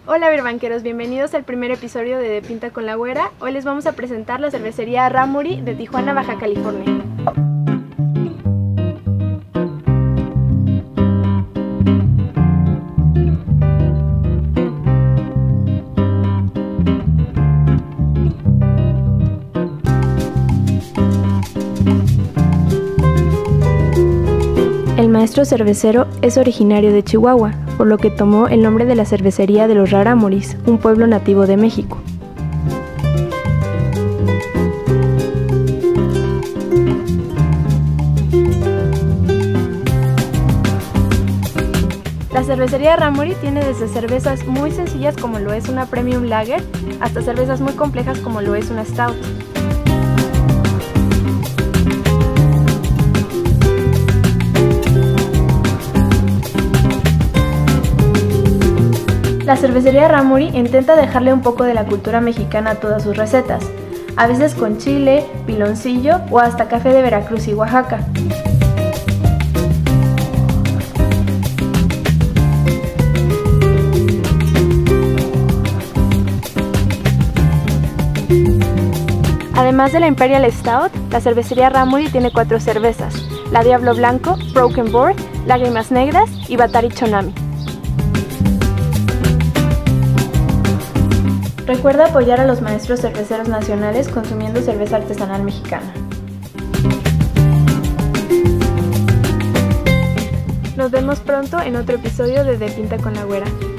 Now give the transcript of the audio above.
Hola Verbanqueros, bienvenidos al primer episodio de Pinta con la Güera. Hoy les vamos a presentar la cervecería Ramuri de Tijuana, Baja California. El maestro cervecero es originario de Chihuahua, por lo que tomó el nombre de la cervecería de los Rarámuris, un pueblo nativo de México. La cervecería Ramuri tiene desde cervezas muy sencillas como lo es una Premium Lager, hasta cervezas muy complejas como lo es una Stout. La cervecería Ramuri intenta dejarle un poco de la cultura mexicana a todas sus recetas, a veces con chile, piloncillo o hasta café de Veracruz y Oaxaca. Además de la Imperial Stout, la cervecería Ramuri tiene 4 cervezas: la Diablo Blanco, Broken Board, Lágrimas Negras y Batari Chonami. Recuerda apoyar a los maestros cerveceros nacionales consumiendo cerveza artesanal mexicana. Nos vemos pronto en otro episodio de Pinta con la Güera.